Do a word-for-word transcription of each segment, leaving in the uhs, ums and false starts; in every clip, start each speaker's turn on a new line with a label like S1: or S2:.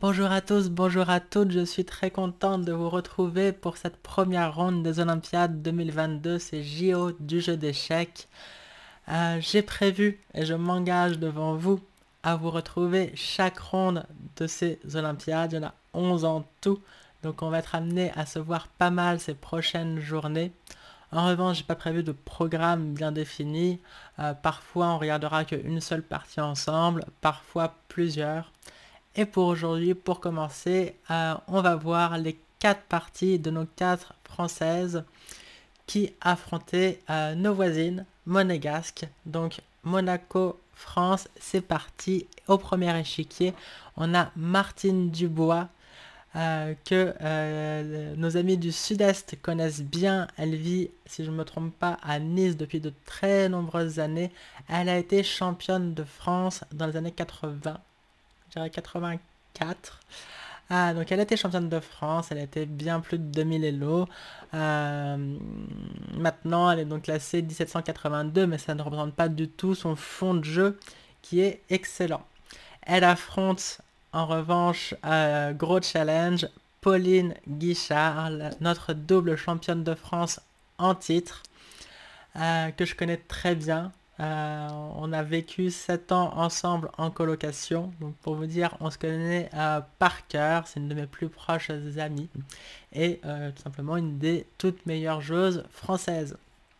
S1: Bonjour à tous, bonjour à toutes, je suis très contente de vous retrouver pour cette première ronde des Olympiades deux mille vingt-deux, c'est J O du jeu d'échecs. Euh, j'ai prévu et je m'engage devant vous à vous retrouver chaque ronde de ces Olympiades, il y en a onze en tout, donc on va être amené à se voir pas mal ces prochaines journées. En revanche, j'ai pas prévu de programme bien défini, Euh, parfois on regardera qu'une seule partie ensemble, parfois plusieurs. Et pour aujourd'hui, pour commencer, euh, on va voir les quatre parties de nos quatre françaises qui affrontaient euh, nos voisines monégasques. Donc Monaco, France, c'est parti. Au premier échiquier, on a Martine Dubois, euh, que euh, nos amis du Sud-Est connaissent bien. Elle vit, si je ne me trompe pas, à Nice depuis de très nombreuses années. Elle a été championne de France dans les années quatre-vingts, je dirais quatre-vingt-quatre. Ah, donc elle était championne de France, elle était bien plus de deux mille élos. Euh, maintenant, elle est donc classée dix-sept cent quatre-vingt-deux, mais ça ne représente pas du tout son fond de jeu qui est excellent. Elle affronte en revanche, euh, gros challenge, Pauline Guichard, notre double championne de France en titre, euh, que je connais très bien. Euh, on a vécu sept ans ensemble en colocation, donc pour vous dire, on se connaît euh, par cœur, c'est une de mes plus proches amies, et euh, tout simplement une des toutes meilleures joueuses françaises.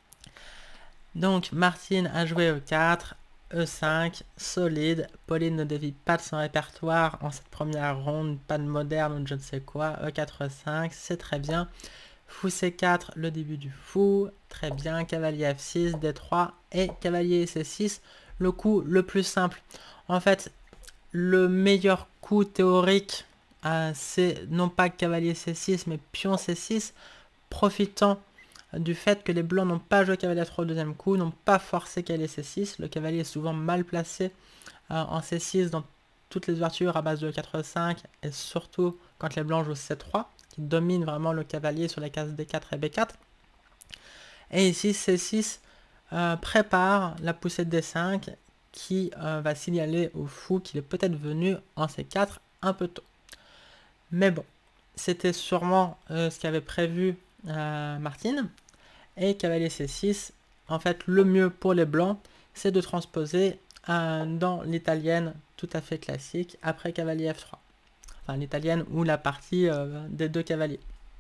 S1: Donc Martine a joué E quatre, E cinq, solide, Pauline ne dévie pas de son répertoire en cette première ronde, pas de moderne ou de je ne sais quoi, E quatre, E cinq, c'est très bien. Fou C quatre, le début du fou, très bien, cavalier F six, D trois et cavalier C six, le coup le plus simple. En fait, le meilleur coup théorique, euh, c'est non pas cavalier C six, mais pion C six, profitant du fait que les blancs n'ont pas joué cavalier trois au deuxième coup, n'ont pas forcé cavalier C six, le cavalier est souvent mal placé euh, en C six dans toutes les ouvertures à base de quatre cinq, et surtout quand les blancs jouent C trois, qui domine vraiment le cavalier sur les cases D quatre et B quatre. Et ici, C six euh, prépare la poussée de D cinq qui euh, va signaler au fou qu'il est peut-être venu en C quatre un peu tôt. Mais bon, c'était sûrement euh, ce qu'avait prévu euh, Martine. Et cavalier C six, en fait, le mieux pour les blancs, c'est de transposer euh, dans l'italienne tout à fait classique après cavalier F trois. Enfin, l'italienne ou la partie euh, des deux cavaliers.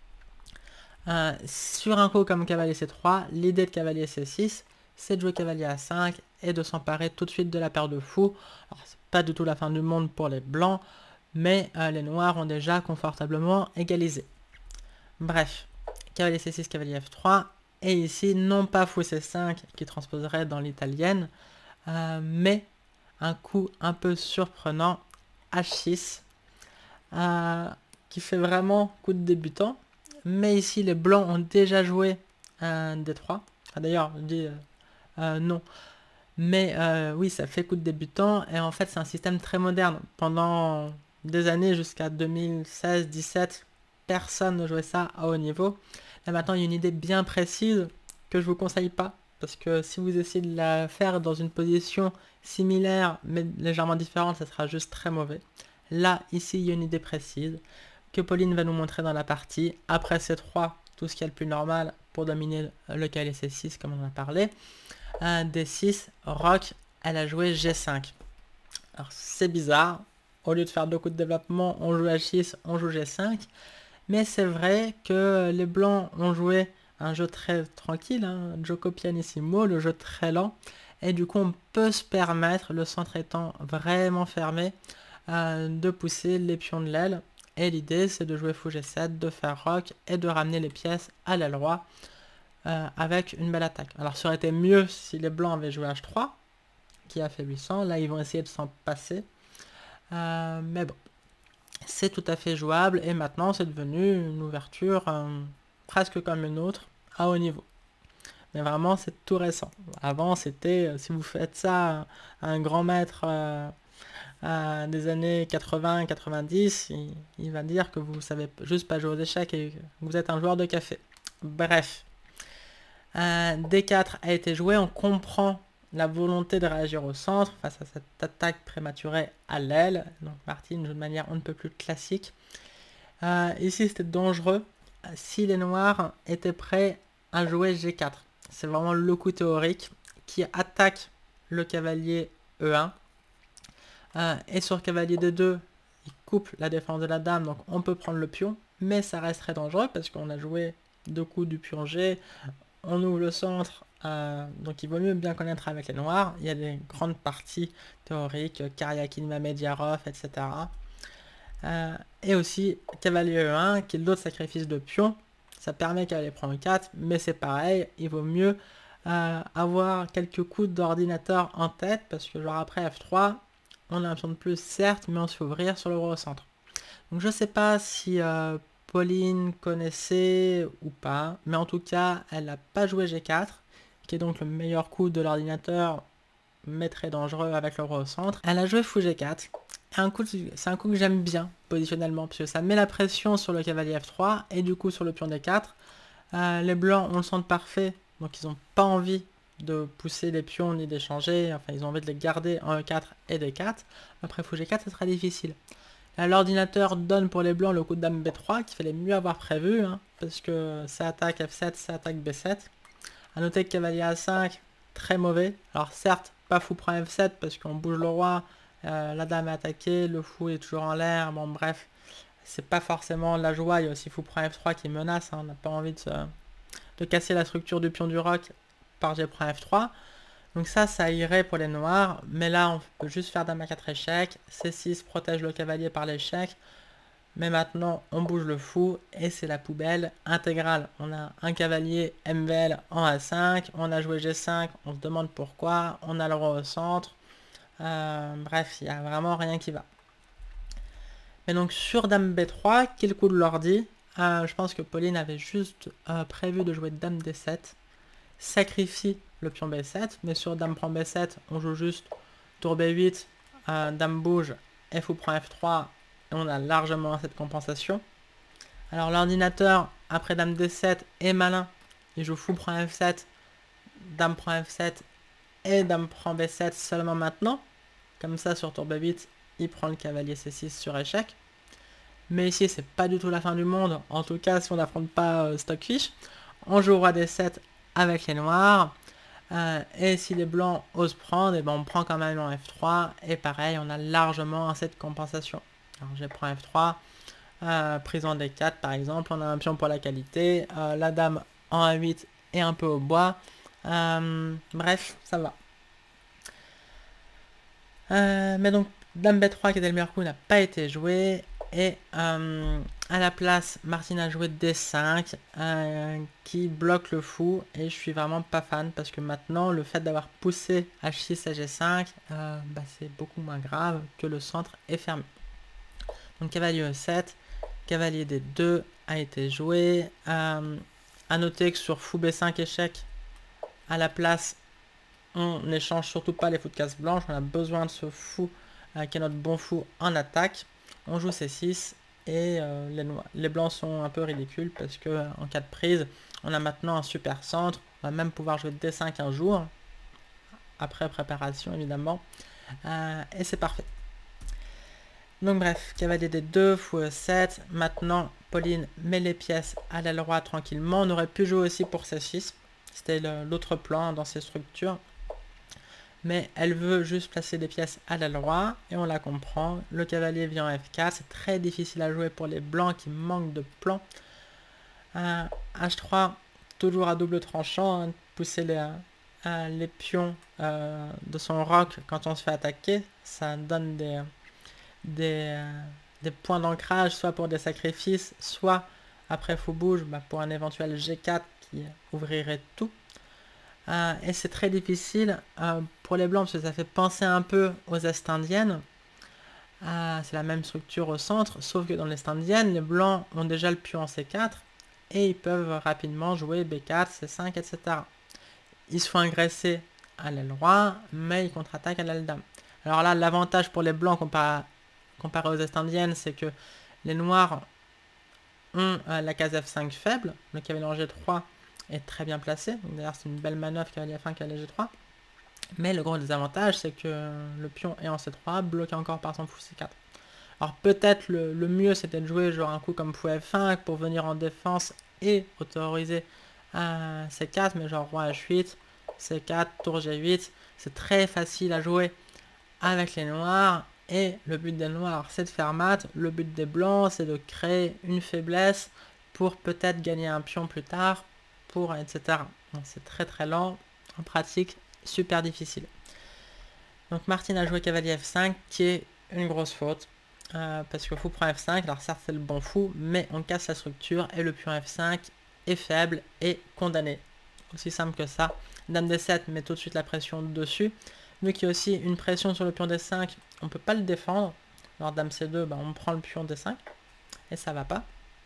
S1: Euh, sur un coup comme cavalier C trois, l'idée de cavalier C six, c'est de jouer cavalier A cinq et de s'emparer tout de suite de la paire de fous. Alors, c'est pas du tout la fin du monde pour les blancs, mais euh, les noirs ont déjà confortablement égalisé. Bref, cavalier C six, cavalier F trois, et ici, non pas fou C cinq qui transposerait dans l'italienne, euh, mais un coup un peu surprenant, H six, euh, qui fait vraiment coup de débutant. Mais ici, les blancs ont déjà joué un D trois. Ah, d'ailleurs, je dis euh, euh, non. Mais euh, oui, ça fait coup de débutant. Et en fait, c'est un système très moderne. Pendant des années, jusqu'à deux mille seize dix-sept, personne ne jouait ça à haut niveau. Là, maintenant, il y a une idée bien précise que je vous conseille pas. Parce que si vous essayez de la faire dans une position similaire, mais légèrement différente, ça sera juste très mauvais. Là, ici, il y a une idée précise que Pauline va nous montrer dans la partie. Après C trois, tout ce qui est le plus normal pour dominer le cavalier C six, comme on a parlé. Un D six, roc, elle a joué G cinq. Alors, c'est bizarre. Au lieu de faire deux coups de développement, on joue H six, on joue G cinq. Mais c'est vrai que les blancs ont joué un jeu très tranquille, hein, Gioco pianissimo, le jeu très lent. Et du coup, on peut se permettre, le centre étant vraiment fermé, euh, de pousser les pions de l'aile. Et l'idée, c'est de jouer fou G sept, de faire roc et de ramener les pièces à l'aile roi euh, avec une belle attaque. Alors, ça aurait été mieux si les blancs avaient joué H trois, qui est affaiblissant. Là, ils vont essayer de s'en passer. Euh, mais bon, c'est tout à fait jouable. Et maintenant, c'est devenu une ouverture euh, presque comme une autre, à haut niveau. Mais vraiment, c'est tout récent. Avant, c'était, si vous faites ça à un grand maître euh, euh, des années quatre-vingts quatre-vingt-dix, il, il va dire que vous savez juste pas jouer aux échecs et que vous êtes un joueur de café. Bref. Euh, D quatre a été joué, on comprend la volonté de réagir au centre face à cette attaque prématurée à l'aile. Donc Martine joue de manière on ne peut plus classique. Euh, ici c'était dangereux si les noirs étaient prêts à jouer G quatre. C'est vraiment le coup théorique qui attaque le cavalier E un. Euh, et sur cavalier D deux, il coupe la défense de la dame, donc on peut prendre le pion, mais ça reste très dangereux parce qu'on a joué deux coups du pion G, on ouvre le centre, euh, donc il vaut mieux bien connaître avec les noirs. Il y a des grandes parties théoriques, Karyakin, Mamediarov, et cetera. Euh, et aussi cavalier E un, qui est l'autre sacrifice de pion. Ça permet cavalier prend quatre, mais c'est pareil, il vaut mieux euh, avoir quelques coups d'ordinateur en tête, parce que genre après F trois, on a un pion de plus certes, mais on se fait ouvrir sur le gros centre. Donc je sais pas si euh, Pauline connaissait ou pas, mais en tout cas, elle n'a pas joué G quatre, qui est donc le meilleur coup de l'ordinateur, mais très dangereux avec le roi au centre. Elle a joué fou G quatre. C'est un coup que j'aime bien positionnellement, parce que ça met la pression sur le cavalier F trois et du coup sur le pion D quatre. Euh, les blancs ont le centre parfait, donc ils n'ont pas envie de pousser les pions ni d'échanger, enfin ils ont envie de les garder en E quatre et D quatre. Après fou G quatre, ça sera difficile. L'ordinateur donne pour les blancs le coup de dame B trois, qu'il fallait mieux avoir prévu, hein, parce que ça attaque F sept, ça attaque B sept. A noter que cavalier A cinq, très mauvais. Alors certes, pas fou prend F sept, parce qu'on bouge le roi, euh, la dame est attaquée, le fou est toujours en l'air, bon bref, c'est pas forcément la joie. Il y a aussi fou prend F trois qui menace, hein, on n'a pas envie de, se, de casser la structure du pion du roc par G prend F trois. Donc ça, ça irait pour les noirs, mais là on peut juste faire dame à quatre échecs, C six protège le cavalier par l'échec, mais maintenant on bouge le fou et c'est la poubelle intégrale. On a un cavalier M V L en A cinq, on a joué G cinq, on se demande pourquoi, on a le roi au centre, euh, bref, il n'y a vraiment rien qui va. Mais donc sur dame B trois, qui est le coup de l'ordi, euh, je pense que Pauline avait juste euh, prévu de jouer dame D sept, sacrifie le pion B sept, mais sur dame prend B sept, on joue juste tour B huit, euh, dame bouge, fou prend F trois, et on a largement cette compensation. Alors l'ordinateur, après dame D sept, est malin, il joue fou prend F sept, dame prend F sept, et dame prend B sept seulement maintenant. Comme ça, sur tour B huit, il prend le cavalier C six sur échec. Mais ici, c'est pas du tout la fin du monde, en tout cas si on n'affronte pas euh, Stockfish. On joue roi D sept avec les noirs. Euh, et si les blancs osent prendre, et ben on prend quand même en F trois. Et pareil, on a largement cette compensation. Alors je prends F trois, euh, prise en D quatre par exemple, on a un pion pour la qualité, euh, la dame en A huit et un peu au bois. Euh, bref, ça va. Euh, mais donc, dame B trois qui était le meilleur coup n'a pas été joué. Et euh, à la place, Martine a joué D cinq euh, qui bloque le fou. Et je suis vraiment pas fan parce que maintenant, le fait d'avoir poussé H six à G cinq, euh, bah, c'est beaucoup moins grave que le centre est fermé. Donc cavalier E sept, cavalier D deux a été joué. Euh, à noter que sur fou B cinq échec, à la place, on n'échange surtout pas les fous de case blanche. On a besoin de ce fou euh, qui est notre bon fou en attaque. On joue C six et euh, les, les blancs sont un peu ridicules parce que euh, en cas de prise, on a maintenant un super centre. On va même pouvoir jouer D cinq un jour, après préparation évidemment. Euh, et c'est parfait. Donc bref, cavalier D deux, fou E sept. Maintenant, Pauline met les pièces à l'aile droite tranquillement. On aurait pu jouer aussi pour C six. C'était l'autre plan dans ces structures. Mais elle veut juste placer des pièces à l'aile droite et on la comprend. Le cavalier vient en F quatre, c'est très difficile à jouer pour les blancs qui manquent de plan. Euh, H trois, toujours à double tranchant, hein, pousser les, euh, les pions euh, de son roc quand on se fait attaquer. Ça donne des, des, euh, des points d'ancrage, soit pour des sacrifices, soit après fou bouge, bah, pour un éventuel G quatre qui ouvrirait tout. Euh, et c'est très difficile euh, pour les blancs parce que ça fait penser un peu aux Est indiennes. Euh, c'est la même structure au centre, sauf que dans l'Est indienne, les blancs ont déjà le pion en C quatre et ils peuvent rapidement jouer B quatre, C cinq, et cetera. Ils se font agresser à l'aile droite, mais ils contre-attaquent à l'aile dame. Alors là, l'avantage pour les blancs comparé, comparé aux Est indiennes, c'est que les noirs ont euh, la case F cinq faible, le cavalier en G trois est très bien placé. D'ailleurs, c'est une belle manœuvre cavalier F un, cavalier G trois. Mais le gros désavantage, c'est que le pion est en C trois, bloqué encore par son fou C quatre. Alors peut-être le, le mieux, c'était de jouer genre un coup comme fou F cinq pour venir en défense et autoriser un C quatre, mais genre roi H huit, C quatre, tour G huit, c'est très facile à jouer avec les noirs. Et le but des noirs, c'est de faire mat. Le but des blancs, c'est de créer une faiblesse pour peut-être gagner un pion plus tard, pour et cetera. Donc c'est très très lent, en pratique, super difficile. Donc Martine a joué cavalier F cinq, qui est une grosse faute. Euh, parce que fou prend F cinq, alors certes c'est le bon fou, mais on casse la structure et le pion F cinq est faible et condamné. Aussi simple que ça. Dame D sept met tout de suite la pression dessus. Vu qu'il y a aussi une pression sur le pion D cinq, on ne peut pas le défendre. Alors Dame C deux, bah, on prend le pion D cinq et ça va pas.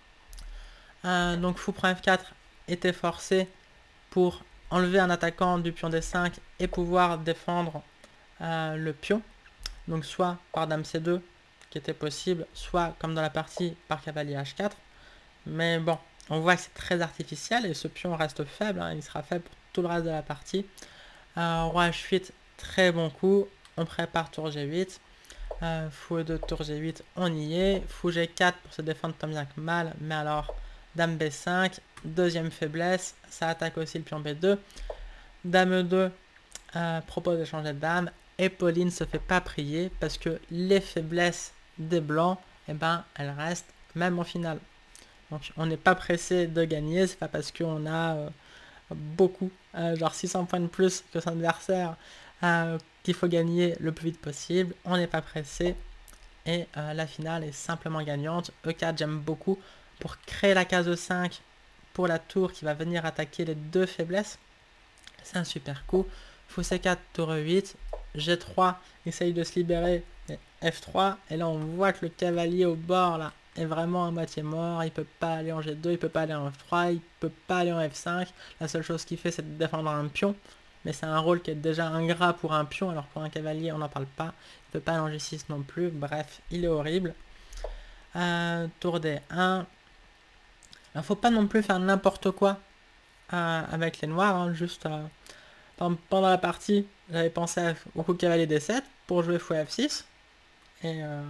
S1: Euh, donc fou prend F quatre était forcé pour enlever un attaquant du pion D cinq et pouvoir défendre euh, le pion. Donc soit par Dame C deux, qui était possible, soit comme dans la partie par cavalier H quatre. Mais bon, on voit que c'est très artificiel et ce pion reste faible, hein, il sera faible pour tout le reste de la partie. Euh, roi H huit, très bon coup, on prépare tour G huit. Euh, fou E deux, tour G huit, on y est. Fou G quatre pour se défendre tant bien que mal, mais alors Dame B cinq, deuxième faiblesse, ça attaque aussi le pion B deux. Dame E deux euh, propose de changer de dame et Pauline se fait pas prier parce que les faiblesses des blancs, eh ben, elles restent même en finale. Donc on n'est pas pressé de gagner, c'est pas parce qu'on a euh, beaucoup, euh, genre six cents points de plus que son adversaire, euh, qu'il faut gagner le plus vite possible. On n'est pas pressé et euh, la finale est simplement gagnante. E quatre, j'aime beaucoup pour créer la case E cinq pour la tour qui va venir attaquer les deux faiblesses. C'est un super coup. Fou C quatre, tour E huit, G trois, essaye de se libérer, F trois, et là on voit que le cavalier au bord là est vraiment à moitié mort, il peut pas aller en G deux, il peut pas aller en F trois, il peut pas aller en F cinq, la seule chose qu'il fait c'est de défendre un pion, mais c'est un rôle qui est déjà ingrat pour un pion, alors pour un cavalier on n'en parle pas, il peut pas aller en G six non plus, bref, il est horrible. Euh, tour D un, il faut pas non plus faire n'importe quoi euh, avec les noirs, hein, juste... Euh, pendant la partie, j'avais pensé au coup cavalier D sept pour jouer fou F six et euh,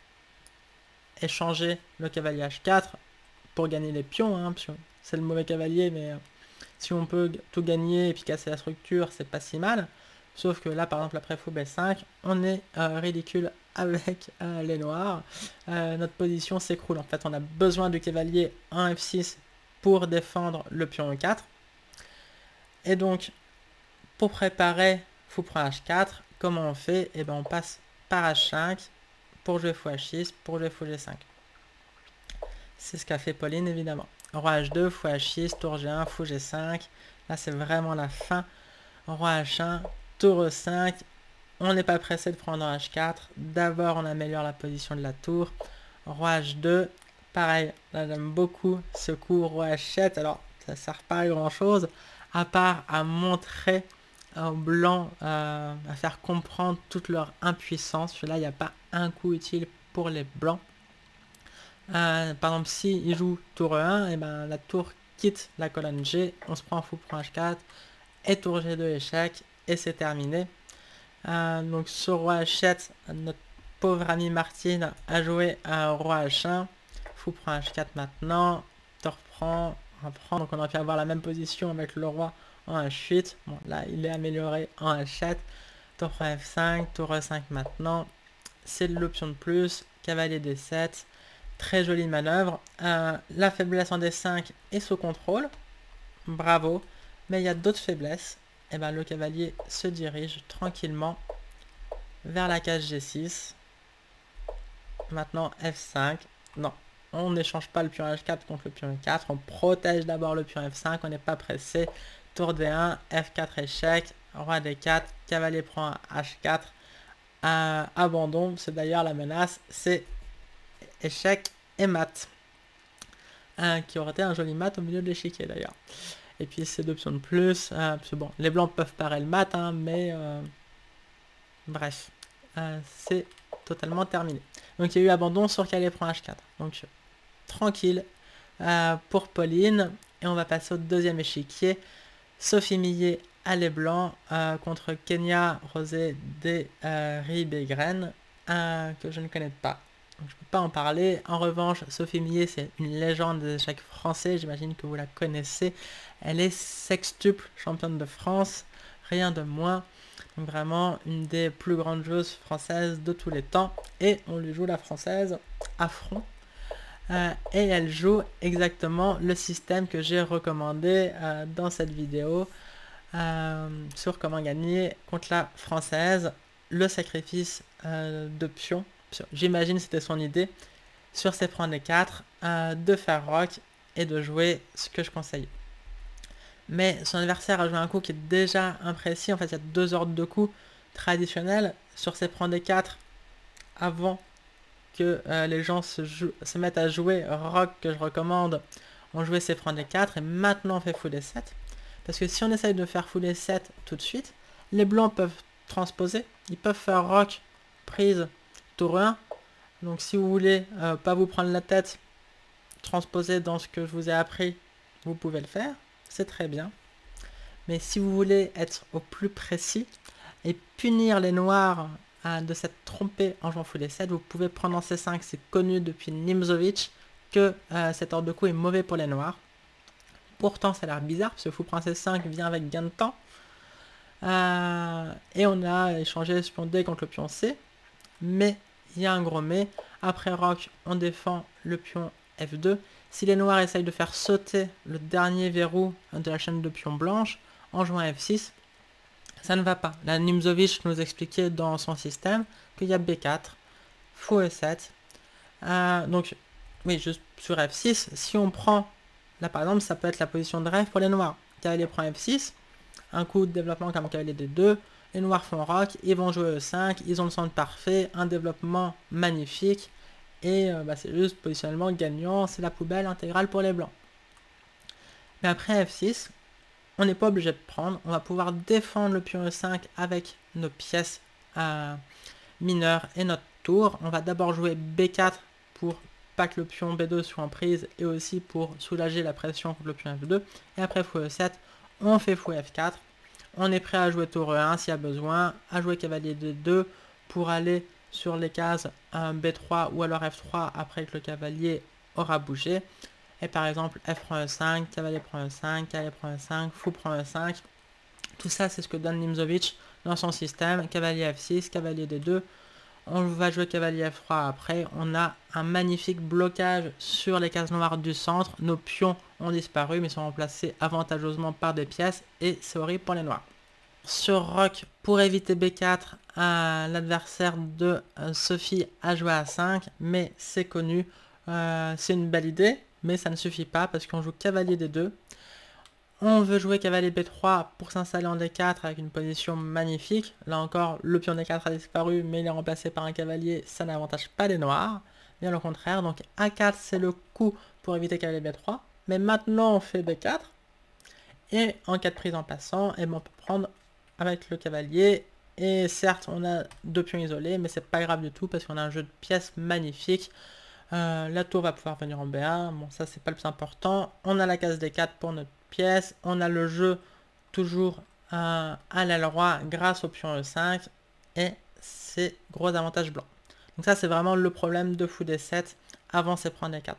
S1: échanger le cavalier H quatre pour gagner les pions, hein, c'est le mauvais cavalier, mais euh, si on peut tout gagner et puis casser la structure, c'est pas si mal. Sauf que là, par exemple, après fou B cinq, on est euh, ridicule avec euh, les noirs. Euh, notre position s'écroule. En fait, on a besoin du cavalier en F six pour défendre le pion E quatre. Et donc, pour préparer fou prend H quatre, comment on fait? Et ben on passe par H cinq pour jouer fou H six, pour jouer fou G cinq. C'est ce qu'a fait Pauline évidemment. Roi H deux, fou H six, tour G un, fou G cinq. Là c'est vraiment la fin. Roi H un, tour E cinq. On n'est pas pressé de prendre H quatre. D'abord on améliore la position de la tour. Roi H deux, pareil, là j'aime beaucoup ce coup. Roi H sept, alors ça ne sert pas à grand chose, à part à montrer aux blancs, euh, à faire comprendre toute leur impuissance. Là, il n'y a pas un coup utile pour les blancs. Euh, par exemple, si ils jouent tour E un, et ben, la tour quitte la colonne G, on se prend fou pour H quatre, et tour G deux échec, et c'est terminé. Euh, donc sur roi H sept, notre pauvre ami Martine a joué un roi H un, fou prend H quatre maintenant, tour prend, reprend, donc on aurait pu avoir la même position avec le roi en H huit, bon là il est amélioré en H sept, tour F cinq, tour E cinq maintenant, c'est l'option de plus, cavalier D sept, très jolie manœuvre, euh, la faiblesse en D cinq est sous contrôle, bravo, mais il y a d'autres faiblesses, et ben le cavalier se dirige tranquillement vers la case G six, maintenant F cinq, non, on n'échange pas le pion H quatre contre le pion E quatre, on protège d'abord le pion F cinq, on n'est pas pressé, tour D un, F quatre échec, roi D quatre, cavalier prend H quatre, euh, abandon, c'est d'ailleurs la menace, c'est échec et mat, euh, qui aurait été un joli mat au milieu de l'échiquier d'ailleurs. Et puis c'est d'options de plus, euh, parce que bon, les blancs peuvent parer le mat, hein, mais euh, bref, euh, c'est totalement terminé. Donc il y a eu abandon sur cavalier prend H quatre, donc tranquille euh, pour Pauline, et on va passer au deuxième échiquier. Sophie Millet allez blanc euh, contre Kenya Rosé des euh, Ribégraines, euh, que je ne connais pas. Donc, je ne peux pas en parler. En revanche, Sophie Millet, c'est une légende des échecs français. J'imagine que vous la connaissez. Elle est sextuple championne de France, rien de moins. Donc vraiment une des plus grandes joueuses françaises de tous les temps. Et on lui joue la française à front. Euh, et elle joue exactement le système que j'ai recommandé euh, dans cette vidéo euh, sur comment gagner contre la française. Le sacrifice euh, de pion. J'imagine c'était son idée. Sur ses prendre des quatre, euh, de faire rock et de jouer ce que je conseille. Mais son adversaire a joué un coup qui est déjà imprécis. En fait, il y a deux ordres de coups traditionnels. Sur ses prendre des quatre, avant que euh, les gens se, se mettent à jouer rock que je recommande, on jouait ses prendre des quatre et maintenant on fait fou des sept. Parce que si on essaye de faire fou des sept tout de suite, les blancs peuvent transposer. Ils peuvent faire rock, prise, tour un. Donc si vous voulez euh, pas vous prendre la tête, transposer dans ce que je vous ai appris, vous pouvez le faire, c'est très bien. Mais si vous voulez être au plus précis et punir les noirs euh, de s'être trompés en jouant fou des sept, vous pouvez prendre en C cinq, c'est connu depuis Nimzowitsch que euh, cet ordre de coup est mauvais pour les noirs. Pourtant ça a l'air bizarre parce que fou prend C cinq vient avec gain de temps. Euh, et on a échangé ce pion D contre le pion C, mais il y a un gros mais. Après rock, on défend le pion F deux. Si les noirs essayent de faire sauter le dernier verrou de la chaîne de pions blanche en jouant F six, ça ne va pas. La Nimzowitsch nous expliquait dans son système qu'il y a B quatre, fou E sept. Euh, donc, oui, juste sur F six, si on prend, là par exemple, ça peut être la position de rêve pour les noirs. Cavalier prend F six, un coup de développement comme cavalier D deux, les noirs font rock, ils vont jouer E cinq, ils ont le centre parfait, un développement magnifique, et euh, bah, c'est juste positionnement gagnant, c'est la poubelle intégrale pour les blancs. Mais après F six, on n'est pas obligé de prendre, on va pouvoir défendre le pion E cinq avec nos pièces euh, mineures et notre tour. On va d'abord jouer B quatre pour pas que le pion B deux soit en prise et aussi pour soulager la pression contre le pion F deux. Et après fou E sept, on fait fou F quatre. On est prêt à jouer tour E un s'il y a besoin, à jouer cavalier D deux pour aller sur les cases un B trois ou alors F trois après que le cavalier aura bougé. Et par exemple, F prend E cinq, cavalier prend E cinq, cavalier prend E cinq, fou prend E cinq. Tout ça, c'est ce que donne Nimzowitsch dans son système. Cavalier F six, cavalier D deux. On va jouer cavalier F trois après. On a un magnifique blocage sur les cases noires du centre. Nos pions ont disparu, mais sont remplacés avantageusement par des pièces. Et c'est horrible pour les noirs. Sur rock, pour éviter B quatre, euh, l'adversaire de euh, Sophie a joué à cinq. Mais c'est connu. Euh, c'est une belle idée. Mais ça ne suffit pas parce qu'on joue cavalier D deux. On veut jouer cavalier B trois pour s'installer en D quatre avec une position magnifique. Là encore, le pion D quatre a disparu, mais il est remplacé par un cavalier. Ça n'avantage pas les noirs. Bien au contraire. Donc A quatre, c'est le coup pour éviter cavalier B trois. Mais maintenant, on fait B quatre. Et en cas de prise en passant, eh ben, on peut prendre avec le cavalier. Et certes, on a deux pions isolés, mais c'est pas grave du tout parce qu'on a un jeu de pièces magnifique. Euh, la tour va pouvoir venir en B un, bon ça c'est pas le plus important. On a la case D quatre pour notre pièce, on a le jeu toujours euh, à l'aile roi grâce au pion E cinq et c'est gros avantage blanc. Donc ça c'est vraiment le problème de fou D sept avant c'est prendre D quatre.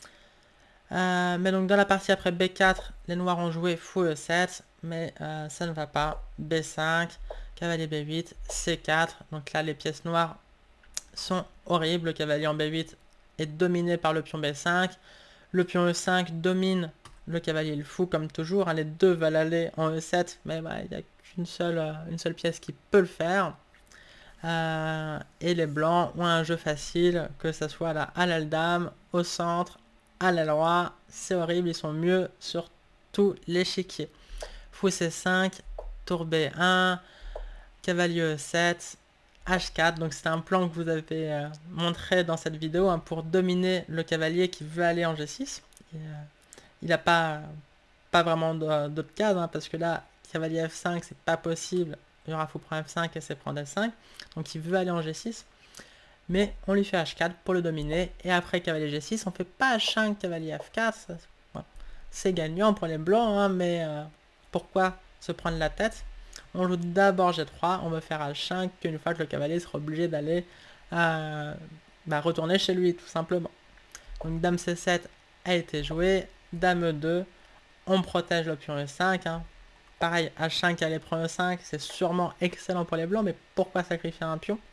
S1: Euh, mais donc dans la partie après B quatre, les noirs ont joué fou E sept, mais euh, ça ne va pas. B cinq, cavalier B huit, C quatre, donc là les pièces noires sont horribles, le cavalier en B huit est dominé par le pion B cinq, le pion E cinq domine le cavalier le fou comme toujours, hein, les deux veulent aller en E sept, mais bah, il n'y a qu'une seule, euh, une seule pièce qui peut le faire. Euh, et les blancs ont un jeu facile, que ce soit là, à l'aile dame, au centre, à l'aile roi, c'est horrible, ils sont mieux sur tout l'échiquier. Fou C cinq, tour B un, cavalier E sept, H quatre, donc c'est un plan que vous avez euh, montré dans cette vidéo hein, pour dominer le cavalier qui veut aller en G six. Et, euh, il n'a pas, pas vraiment d'autres cases, hein, parce que là, cavalier F cinq, c'est pas possible. Il y aura fou prend F cinq et c'est prendre F cinq. Donc il veut aller en G six. Mais on lui fait H quatre pour le dominer. Et après cavalier G six, on fait pas H cinq, cavalier F quatre. C'est gagnant pour les blancs, hein, mais euh, pourquoi se prendre la tête. On joue d'abord G trois, on va faire H cinq, une fois que le cavalier sera obligé d'aller euh, bah, retourner chez lui, tout simplement. Donc Dame C sept a été joué, Dame E deux, on protège le pion E cinq. Hein. Pareil, H cinq allait prendre E cinq, c'est sûrement excellent pour les blancs, mais pourquoi sacrifier un pion?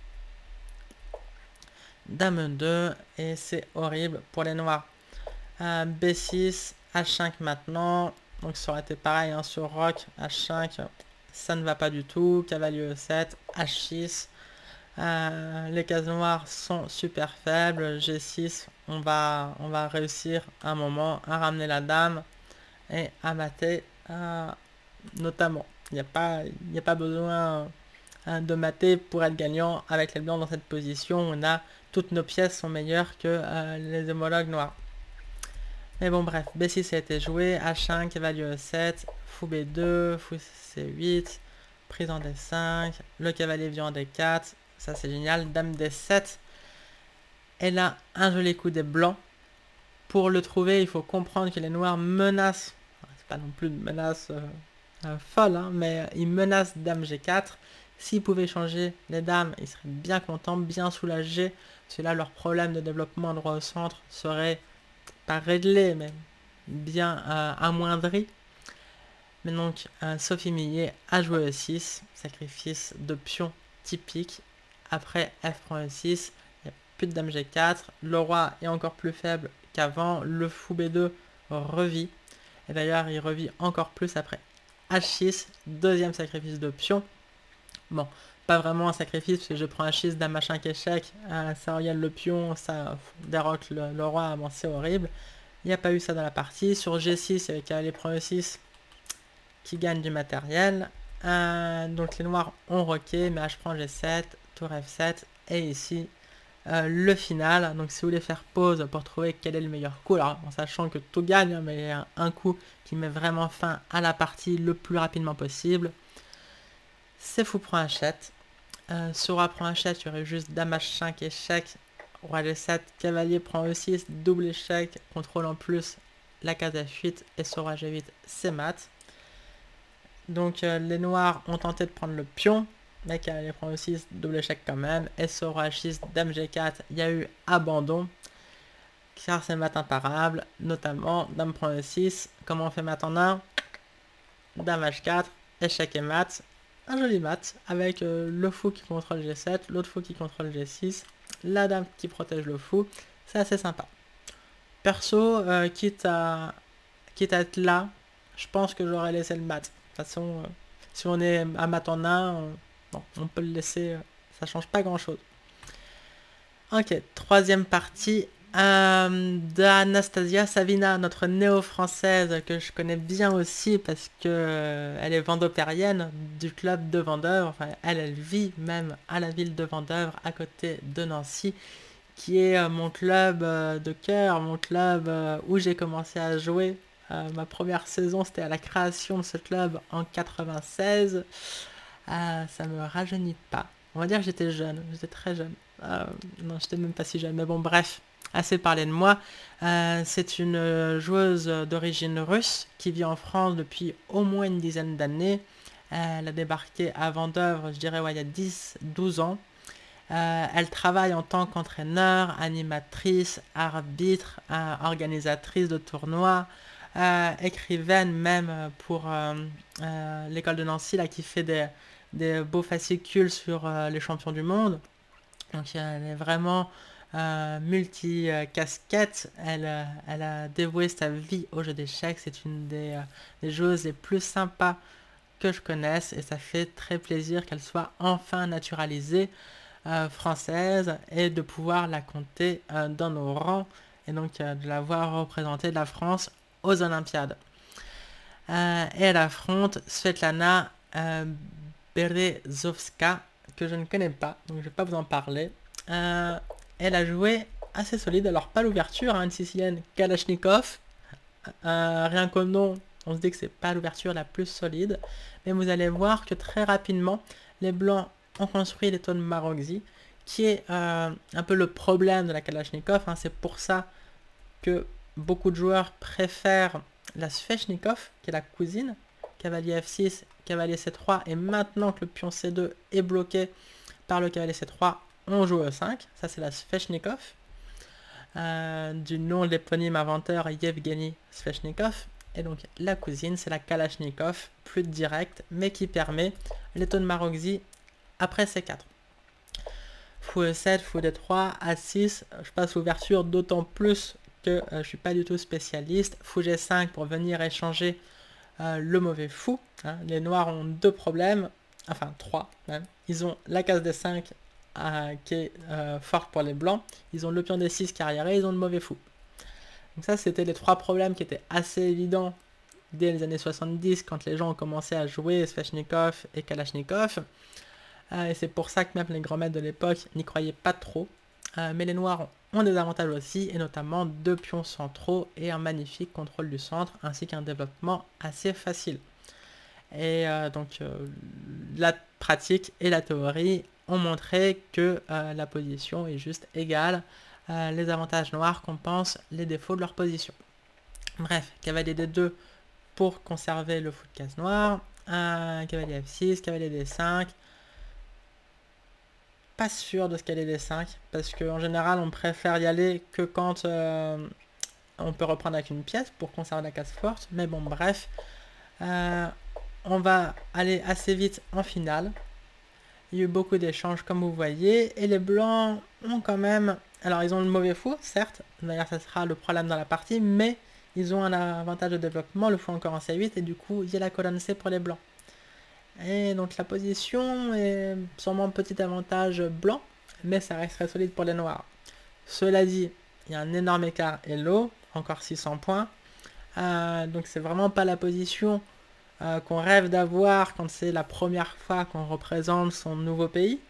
S1: Dame E deux, et c'est horrible pour les noirs. Euh, B six, H cinq maintenant, donc ça aurait été pareil hein, sur Roc, H cinq, ça ne va pas du tout, cavalier E sept, H six, euh, les cases noires sont super faibles, G six, on va, on va réussir un moment à ramener la dame et à mater euh, notamment. Il n'y a, pas, a pas besoin euh, de mater pour être gagnant avec les blancs dans cette position. On a, toutes nos pièces sont meilleures que euh, les homologues noirs. Mais bon bref, B six a été joué, H cinq, cavalier E sept, fou B deux, fou C huit, prise en D cinq, le cavalier vient en D quatre, ça c'est génial, dame D sept. Et là, un joli coup des blancs. Pour le trouver, il faut comprendre que les noirs menacent, c'est pas non plus une menace euh, euh, folle, hein, mais ils menacent dame G quatre. S'ils pouvaient changer les dames, ils seraient bien contents, bien soulagés, parce que là, leur problème de développement droit au centre serait pas réglé, mais bien euh, amoindri. Mais donc, euh, Sophie Millet a joué E six, sacrifice de pion typique. Après, F prend E six, il n'y a plus de dame G quatre, le roi est encore plus faible qu'avant, le fou B deux revit. Et d'ailleurs, il revit encore plus après H six, deuxième sacrifice de pion. Bon, pas vraiment un sacrifice, parce que je prends H six, dame H cinq échec, euh, ça regarde le pion, ça déroque le, le roi, bon, c'est horrible. Il n'y a pas eu ça dans la partie. Sur G six, avec cavalier prend E six, qui gagne du matériel. Euh, donc les noirs ont roqué, mais H prend G sept, tour F sept, et ici, euh, le final. Donc si vous voulez faire pause pour trouver quel est le meilleur coup, alors en sachant que tout gagne, hein, mais il y a un coup qui met vraiment fin à la partie le plus rapidement possible. C'est fou prend H sept. Euh, sur roi prend H sept, il y aurait juste dame H cinq échec, roi G sept, cavalier prend E six, double échec, contrôle en plus la case F huit, et sur roi G huit, c'est mat. Donc euh, les noirs ont tenté de prendre le pion, mais cavalier prend E six, double échec quand même, et sur roi H six, dame G quatre, il y a eu abandon, car c'est mat imparable, notamment dame prend E six, comment on fait mat en un? Dame H quatre, échec et mat. Un joli mat avec euh, le fou qui contrôle G sept, l'autre fou qui contrôle G six, la dame qui protège le fou, c'est assez sympa. Perso, euh, quitte, à, quitte à être là, je pense que j'aurais laissé le mat. De toute façon, euh, si on est à mat en un, on, bon, on peut le laisser, euh, ça change pas grand chose. Ok, troisième partie. Euh, d'Anastasia Savina, notre néo-française que je connais bien aussi parce que euh, elle est vendopérienne du club de Vendeuvre. Enfin, elle, elle vit même à la ville de Vendeuvre, à côté de Nancy, qui est euh, mon club euh, de cœur, mon club euh, où j'ai commencé à jouer. Euh, ma première saison, c'était à la création de ce club en quatre-vingt-seize. Euh, ça me rajeunit pas. On va dire que j'étais jeune, j'étais très jeune. Euh, non, j'étais même pas si jeune, mais bon, bref. Assez parlé de moi. Euh, c'est une joueuse d'origine russe qui vit en France depuis au moins une dizaine d'années. Euh, elle a débarqué à Vendeuvre, je dirais, ouais, il y a dix douze ans. Euh, elle travaille en tant qu'entraîneur, animatrice, arbitre, euh, organisatrice de tournois, euh, écrivaine même pour euh, euh, l'école de Nancy là, qui fait des, des beaux fascicules sur euh, les champions du monde. Donc elle est vraiment euh, multi-casquette. Elle, euh, elle a dévoué sa vie au jeu d'échecs. C'est une des, euh, des joueuses les plus sympas que je connaisse et ça fait très plaisir qu'elle soit enfin naturalisée euh, française et de pouvoir la compter euh, dans nos rangs et donc euh, de la voir représenter la France aux Olympiades. Euh, et elle affronte Svetlana euh, Berezovska que je ne connais pas, donc je ne vais pas vous en parler. Euh, elle a joué assez solide, alors pas l'ouverture, hein, une sicilienne Kalachnikov. Euh, rien qu'au nom, on se dit que c'est pas l'ouverture la plus solide, mais vous allez voir que très rapidement, les blancs ont construit les tonnes Maroczy, qui est euh, un peu le problème de la Kalachnikov. Hein, c'est pour ça que beaucoup de joueurs préfèrent la Sveshnikov, qui est la cousine, cavalier F six, cavalier C trois, et maintenant que le pion C deux est bloqué par le cavalier C trois, on joue E cinq. Ça, c'est la Sveshnikov, euh, du nom de l'éponyme inventeur Yevgeny Sveshnikov. Et donc, la cousine, c'est la Kalachnikov, plus directe, mais qui permet les taux de Maroczy après C quatre. Fou E sept, Fou D trois, A six, je passe l'ouverture d'autant plus que euh, je ne suis pas du tout spécialiste. Fou G cinq pour venir échanger euh, le mauvais fou. Hein. Les noirs ont deux problèmes, enfin trois même. Ils ont la case D cinq euh, qui est euh, forte pour les blancs. Ils ont le pion D six qui est arriéré, ils ont le mauvais fou. Donc ça, c'était les trois problèmes qui étaient assez évidents dès les années soixante-dix, quand les gens ont commencé à jouer Sveshnikov et Kalachnikov. Euh, et c'est pour ça que même les grands maîtres de l'époque n'y croyaient pas trop. Euh, mais les noirs ont des avantages aussi, et notamment deux pions centraux et un magnifique contrôle du centre, ainsi qu'un développement assez facile. Et euh, donc euh, la pratique et la théorie ont montré que euh, la position est juste égale. Euh, les avantages noirs compensent les défauts de leur position. Bref, cavalier D deux pour conserver le fou de case noire, un cavalier F six, cavalier D cinq. Pas sûr de ce qu'elle est D cinq, parce qu'en général on préfère y aller que quand euh, on peut reprendre avec une pièce pour conserver la case forte. Mais bon, bref, euh, on va aller assez vite en finale. Il y a eu beaucoup d'échanges comme vous voyez, et les blancs ont quand même, alors ils ont le mauvais fou certes, d'ailleurs ça sera le problème dans la partie, mais ils ont un avantage de développement, le fou encore en C huit, et du coup il y a la colonne C pour les blancs. Et donc la position est sûrement un petit avantage blanc, mais ça reste très solide pour les noirs. Cela dit, il y a un énorme écart Elo, encore six cents points. Euh, donc c'est vraiment pas la position euh, qu'on rêve d'avoir quand c'est la première fois qu'on représente son nouveau pays.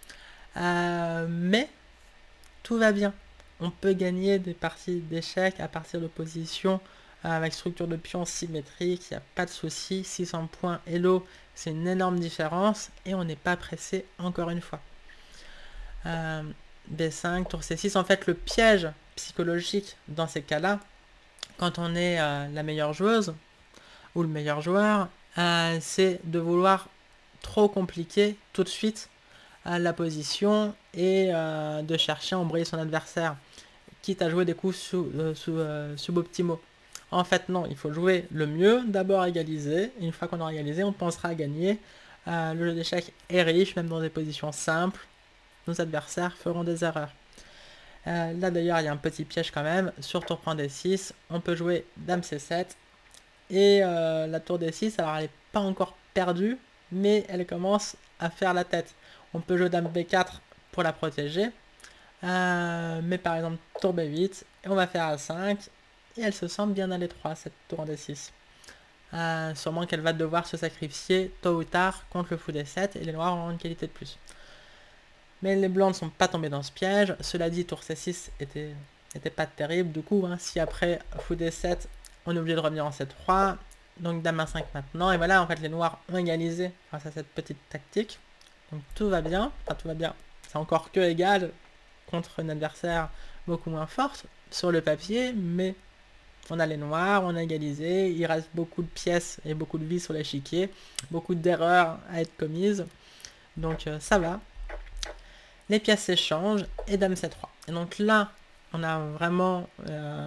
S1: Euh, mais tout va bien. On peut gagner des parties d'échecs à partir de positions avec structure de pion symétrique, il n'y a pas de souci. Six cents points Elo, c'est une énorme différence et on n'est pas pressé encore une fois. Euh, B cinq, tour C six, en fait le piège psychologique dans ces cas-là, quand on est euh, la meilleure joueuse ou le meilleur joueur, euh, c'est de vouloir trop compliquer tout de suite euh, la position et euh, de chercher à embrouiller son adversaire, quitte à jouer des coups sous, euh, sous, euh, suboptimaux. En fait, non, il faut jouer le mieux, d'abord égaliser. Une fois qu'on aura égalisé, on pensera à gagner. Euh, le jeu d'échecs est riche, même dans des positions simples. Nos adversaires feront des erreurs. Euh, là d'ailleurs, il y a un petit piège quand même. Sur tour prend D six, on peut jouer Dame C sept. Et euh, la tour D six, alors elle n'est pas encore perdue, mais elle commence à faire la tête. On peut jouer Dame B quatre pour la protéger. Euh, mais par exemple, tour B huit, et on va faire A cinq. Et elle se sent bien à l'étroit, cette tour en D six. Euh, sûrement qu'elle va devoir se sacrifier tôt ou tard contre le fou D sept, et les noirs auront une qualité de plus. Mais les blancs ne sont pas tombés dans ce piège. Cela dit, tour C six était, était pas terrible. Du coup, hein, si après fou D sept, on est obligé de revenir en C trois, donc Dame A cinq maintenant. Et voilà, en fait, les noirs ont égalisé grâce à cette petite tactique. Donc tout va bien. Enfin, tout va bien. C'est encore que égal contre une adversaire beaucoup moins forte sur le papier, mais on a les noirs, on a égalisé, il reste beaucoup de pièces et beaucoup de vies sur l'échiquier, beaucoup d'erreurs à être commises, donc euh, ça va. Les pièces s'échangent et Dame C trois. Et donc là, on a vraiment euh,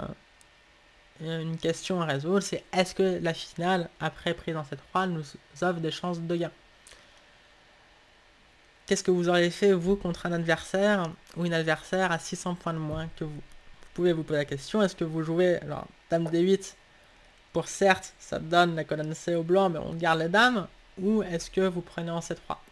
S1: une question à résoudre, c'est est-ce que la finale, après prise en C trois, nous offre des chances de gain? Qu'est-ce que vous auriez fait, vous, contre un adversaire ou une adversaire à six cents points de moins que vous? Vous pouvez vous poser la question, est-ce que vous jouez, alors, Dame D huit, pour certes, ça donne la colonne C au blanc, mais on garde les dames, ou est-ce que vous prenez en C trois?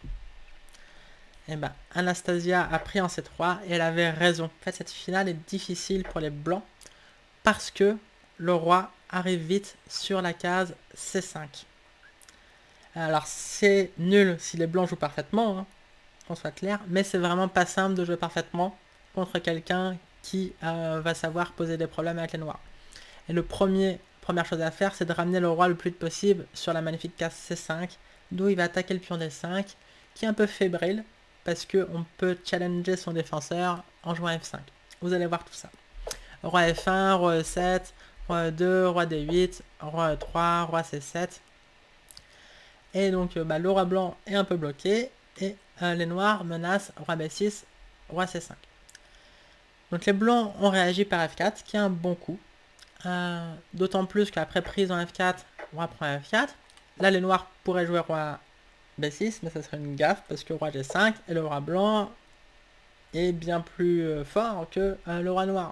S1: Eh bien, Anastasia a pris en C trois, et elle avait raison. En fait, cette finale est difficile pour les blancs, parce que le roi arrive vite sur la case C cinq. Alors, c'est nul si les blancs jouent parfaitement, hein, qu'on soit clair, mais c'est vraiment pas simple de jouer parfaitement contre quelqu'un qui euh, va savoir poser des problèmes avec les noirs. Et le premier, première chose à faire, c'est de ramener le roi le plus vite possible sur la magnifique case C cinq, d'où il va attaquer le pion D cinq, qui est un peu fébrile, parce qu'on peut challenger son défenseur en jouant F cinq. Vous allez voir tout ça. Roi F un, roi E sept, roi E deux, roi D huit, roi E trois, roi C sept. Et donc euh, bah, le roi blanc est un peu bloqué. Et euh, les noirs menacent roi B six, roi C cinq. Donc les blancs ont réagi par F quatre, qui est un bon coup. Euh, D'autant plus qu'après prise en F quatre, roi prend F quatre. Là les noirs pourraient jouer roi B six, mais ça serait une gaffe parce que roi G cinq et le roi blanc est bien plus euh, fort que euh, le roi noir.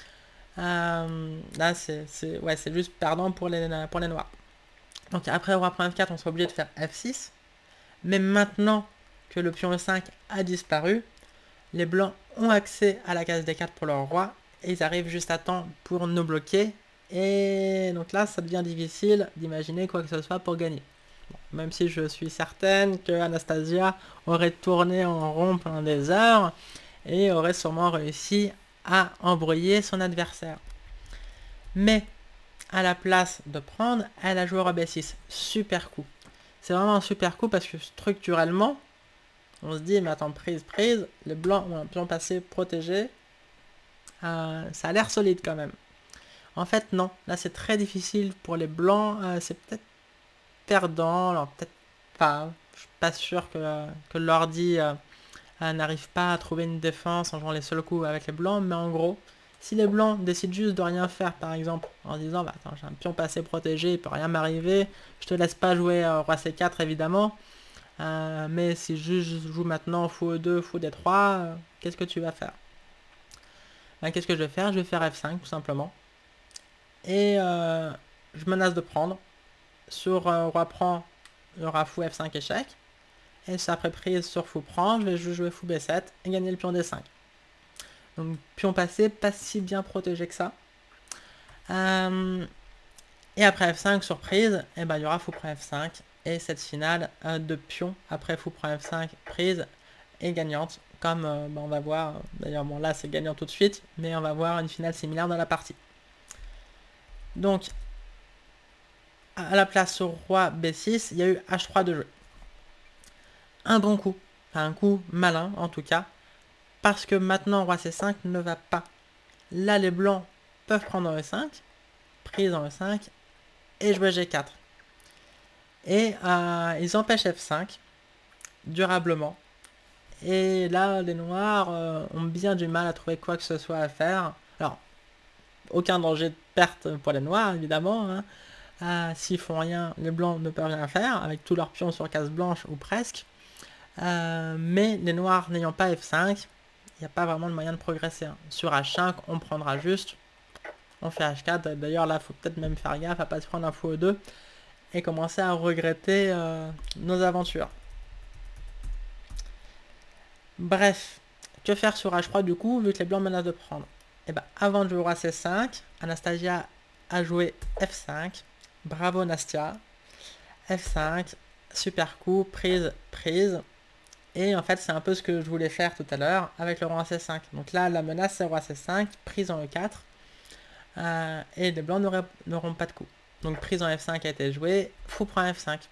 S1: Euh, là c'est ouais, c'est juste perdant pour les, pour les noirs. Donc après roi prend F quatre, on sera obligé de faire F six. Mais maintenant que le pion E cinq a disparu, les blancs ont accès à la case D quatre pour leur roi et ils arrivent juste à temps pour nous bloquer. Et donc là, ça devient difficile d'imaginer quoi que ce soit pour gagner. Bon, même si je suis certaine que Anastasia aurait tourné en rond pendant des heures et aurait sûrement réussi à embrouiller son adversaire. Mais à la place de prendre, elle a joué roi B six. Super coup. C'est vraiment un super coup parce que structurellement, on se dit, mais attends, prise, prise, les blancs ont un pion passé protégé. Euh, ça a l'air solide quand même. En fait, non. Là, c'est très difficile pour les blancs. Euh, c'est peut-être perdant. Alors, peut-être pas. Je suis pas sûr que, que l'ordi euh, euh, n'arrive pas à trouver une défense en jouant les seuls coups avec les blancs. Mais en gros, si les blancs décident juste de rien faire, par exemple, en disant, bah, attends, j'ai un pion passé protégé, il peut rien m'arriver. Je te laisse pas jouer euh, roi C quatre, évidemment. Euh, mais si je joue maintenant fou E deux, fou D trois, euh, qu'est-ce que tu vas faire? Ben, qu'est-ce que je vais faire? Je vais faire F cinq tout simplement. Et euh, je menace de prendre. Sur euh, roi prend, il y aura fou F cinq échec. Et si après prise sur fou prend, je vais jouer fou B sept et gagner le pion D cinq. Donc pion passé, pas si bien protégé que ça. Euh, et après F cinq sur prise, et ben, il y aura fou prend F cinq. Et cette finale euh, de pion après fou prend F cinq prise est gagnante. Comme euh, bah on va voir, d'ailleurs bon là c'est gagnant tout de suite, mais on va voir une finale similaire dans la partie. Donc à la place au roi B six, il y a eu H trois de jeu. Un bon coup, enfin un coup malin en tout cas, parce que maintenant roi C cinq ne va pas. Là les blancs peuvent prendre E cinq, prise en E cinq, et jouer G quatre. Et euh, ils empêchent F cinq, durablement. Et là, les noirs euh, ont bien du mal à trouver quoi que ce soit à faire. Alors, aucun danger de perte pour les noirs, évidemment. Hein. Euh, S'ils font rien, les blancs ne peuvent rien faire, avec tous leurs pions sur case blanche, ou presque. Euh, mais les noirs n'ayant pas F cinq, il n'y a pas vraiment de moyen de progresser. Hein. Sur H cinq, on prendra juste. On fait H quatre. D'ailleurs, là, il faut peut-être même faire gaffe à ne pas se prendre un fou E deux. Et commencer à regretter euh, nos aventures. Bref, que faire sur H trois du coup, vu que les blancs menacent de prendre? Et ben, avant de jouer roi C cinq, Anastasia a joué F cinq. Bravo Nastia. F cinq, super coup, prise, prise. Et en fait, c'est un peu ce que je voulais faire tout à l'heure avec le roi C cinq. Donc là, la menace, c'est roi C cinq, prise en E quatre. Euh, et les blancs n'auront pas de coup. Donc prise en F cinq a été jouée, fou prend F cinq.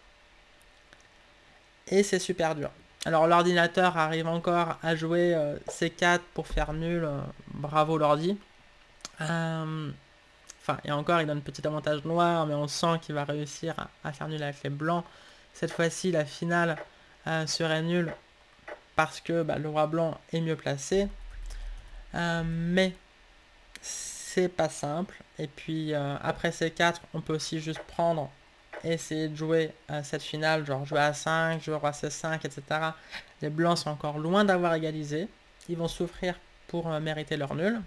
S1: Et c'est super dur. Alors l'ordinateur arrive encore à jouer euh, C quatre pour faire nul. Euh, bravo l'ordi. Euh, enfin, et encore, il donne petit avantage noir, mais on sent qu'il va réussir à, à faire nul avec les blancs. Cette fois-ci, la finale euh, serait nulle parce que bah, le roi blanc est mieux placé. Euh, mais c'est pas simple. Et puis euh, après C quatre, on peut aussi juste prendre et essayer de jouer à cette finale, genre jouer à cinq, jouer roi C cinq, et cetera. Les blancs sont encore loin d'avoir égalisé. Ils vont souffrir pour euh, mériter leur nul.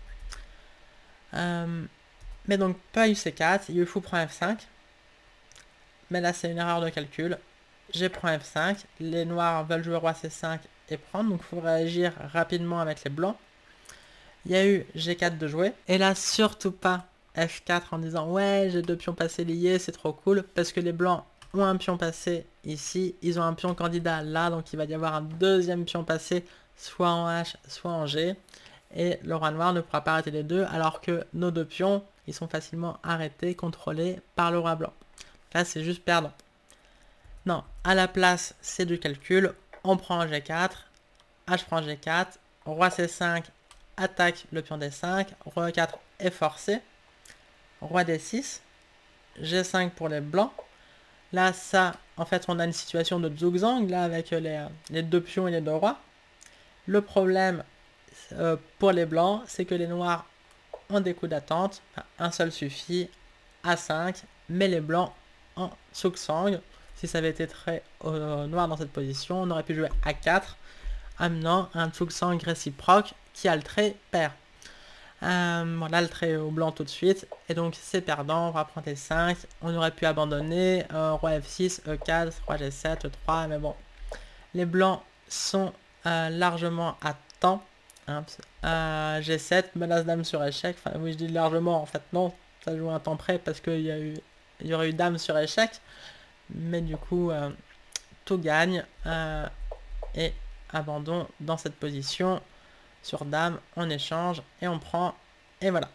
S1: Euh, mais donc pas eu C quatre, il y a eu fou prend F cinq. Mais là c'est une erreur de calcul. G prend F cinq, les noirs veulent jouer roi C cinq et prendre, donc il faut réagir rapidement avec les blancs. Il y a eu G quatre de jouer. Et là surtout pas F quatre en disant ouais j'ai deux pions passés liés, c'est trop cool, parce que les blancs ont un pion passé ici, ils ont un pion candidat là, donc il va y avoir un deuxième pion passé soit en H, soit en G, et le roi noir ne pourra pas arrêter les deux, alors que nos deux pions, ils sont facilement arrêtés, contrôlés par le roi blanc. Là c'est juste perdant. Non, à la place c'est du calcul, on prend G quatre, H prend G quatre, roi C cinq attaque le pion D cinq, roi E quatre est forcé, roi D six, G cinq pour les blancs. Là, ça en fait, on a une situation de zugzwang, là, avec les, les deux pions et les deux rois. Le problème euh, pour les blancs, c'est que les noirs ont des coups d'attente. Enfin, un seul suffit, A cinq, mais les blancs en zugzwang. Si ça avait été très euh, noir dans cette position, on aurait pu jouer A quatre, amenant un zugzwang réciproque qui a le trait pair. Euh, voilà le trait au blanc tout de suite, et donc c'est perdant. On va prendre T cinq, on aurait pu abandonner, euh, roi F six, E quatre, roi G sept, E trois, mais bon, les blancs sont euh, largement à temps. Hein, euh, G sept, menace dame sur échec, enfin oui je dis largement, en fait non, ça joue un temps près parce qu'il y a eu, il y aurait eu dame sur échec, mais du coup euh, tout gagne, euh, et abandon dans cette position sur dame, on échange et on prend, et voilà.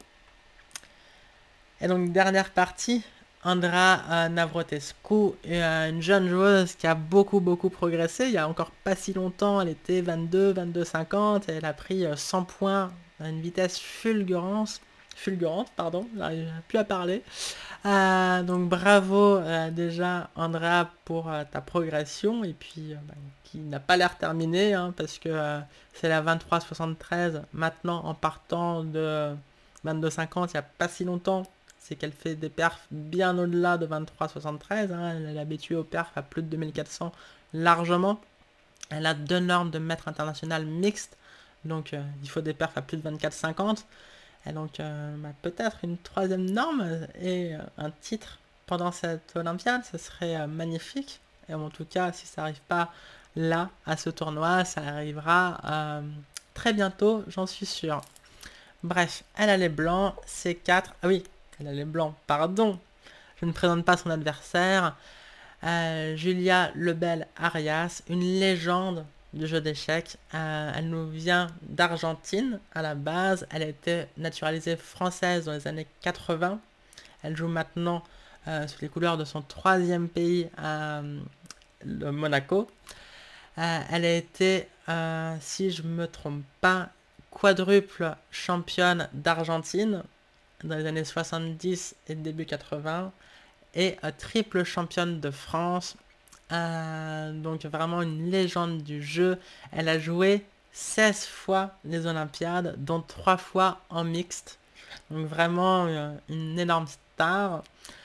S1: Et donc dernière partie, Andra euh, Navrotescu, euh, une jeune joueuse qui a beaucoup beaucoup progressé. Il y a encore pas si longtemps, elle était vingt-deux, vingt-deux cinquante, et elle a pris euh, cent points à une vitesse fulgurante, fulgurante, pardon, j'arrive plus à parler. Euh, donc bravo euh, déjà Andra pour euh, ta progression, et puis euh, bah, qui n'a pas l'air terminée, hein, parce que euh, c'est la vingt-trois soixante-treize maintenant en partant de vingt-deux cinquante il n'y a pas si longtemps. C'est qu'elle fait des perfs bien au-delà de vingt-trois soixante-treize, hein. Elle est habituée aux perfs à plus de deux mille quatre cents largement. Elle a deux normes de maître international mixte, donc euh, il faut des perfs à plus de vingt-quatre cinquante. Et donc euh, bah, peut-être une troisième norme et euh, un titre pendant cette Olympiade, ce serait euh, magnifique. Et en tout cas, si ça n'arrive pas là, à ce tournoi, ça arrivera euh, très bientôt, j'en suis sûr. Bref, elle a les blancs, C quatre, ah oui, elle a les blancs, pardon, je ne présente pas son adversaire, euh, Julia Lebel-Arias, une légende du jeu d'échecs. Euh, elle nous vient d'Argentine à la base, elle a été naturalisée française dans les années quatre-vingts, elle joue maintenant euh, sous les couleurs de son troisième pays, euh, le Monaco. Euh, elle a été, euh, si je me trompe pas, quadruple championne d'Argentine dans les années soixante-dix et début quatre-vingts, et euh, triple championne de France. Euh, donc vraiment une légende du jeu. Elle a joué seize fois les Olympiades, dont trois fois en mixte. Donc vraiment euh, une énorme star.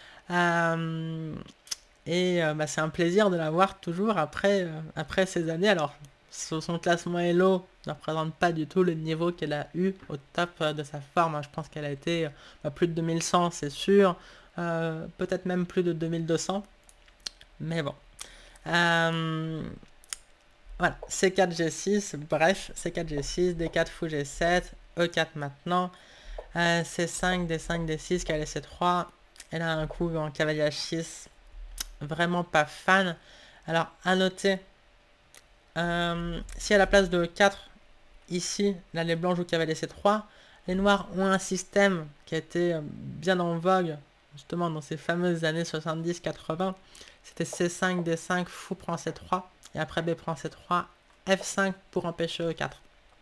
S1: Euh, et euh, bah, c'est un plaisir de la voir toujours après, euh, après ces années. Alors, son classement Elo ne représente pas du tout le niveau qu'elle a eu au top euh, de sa forme. Je pense qu'elle a été euh, plus de deux mille cent, c'est sûr. Euh, Peut-être même plus de deux mille deux cents. Mais bon. Euh, voilà, C quatre G six, bref, C quatre G six, D quatre Fou G sept, E quatre maintenant, euh, C cinq, D cinq, D six, cavalier C trois, elle a un coup en cavalier H six, vraiment pas fan. Alors, à noter, euh, si à la place de E quatre, ici, là les blancs jouent cavalier C trois, les noirs ont un système qui a été bien en vogue, justement dans ces fameuses années soixante-dix quatre-vingts, c'était C cinq, D cinq, Fou prend C trois, et après B prend C trois, F cinq pour empêcher E quatre.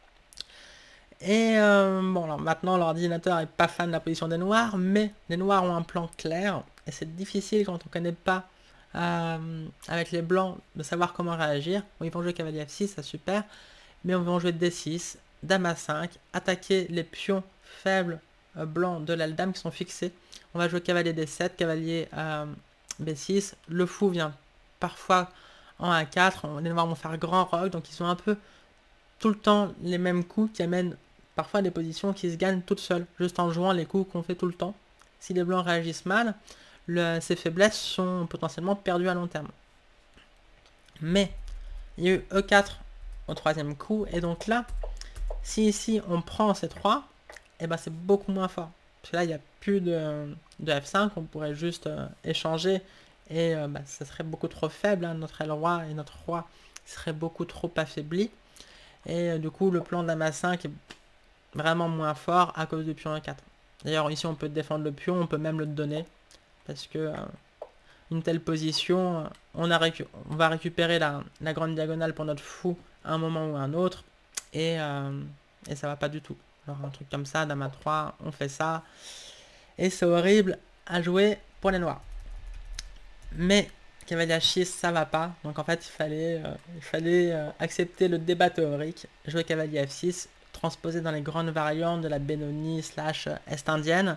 S1: Et euh, bon, alors maintenant l'ordinateur est pas fan de la position des noirs, mais les noirs ont un plan clair, et c'est difficile quand on connaît pas euh, avec les blancs de savoir comment réagir. Bon, ils vont jouer cavalier F six, c'est super, mais on va jouer D six, Dame A cinq, attaquer les pions faibles euh, blancs de l'aile dame qui sont fixés. On va jouer cavalier D sept, cavalier euh, B six, le fou vient parfois en A quatre, on, les noirs vont faire grand roc, donc ils ont un peu tout le temps les mêmes coups qui amènent parfois des positions qui se gagnent toutes seules, juste en jouant les coups qu'on fait tout le temps. Si les blancs réagissent mal, le, ces faiblesses sont potentiellement perdues à long terme. Mais il y a eu E quatre au troisième coup, et donc là, si ici on prend C trois, et ben c'est beaucoup moins fort. Parce que là, il n'y a plus de, de F cinq, on pourrait juste euh, échanger, et euh, bah, ça serait beaucoup trop faible, hein, notre aile roi et notre roi serait beaucoup trop affaibli. Et euh, du coup, le plan Dame A cinq est vraiment moins fort à cause du pion E quatre. D'ailleurs, ici, on peut défendre le pion, on peut même le donner, parce que euh, une telle position, on, a on va récupérer la, la grande diagonale pour notre fou à un moment ou à un autre, et, euh, et ça va pas du tout. Alors un truc comme ça, Dame A trois, on fait ça, et c'est horrible à jouer pour les noirs. Mais Cavalier H six, ça va pas. Donc en fait, il fallait, euh, il fallait euh, accepter le débat théorique, jouer cavalier F six, transposé dans les grandes variantes de la Benoni slash Est indienne.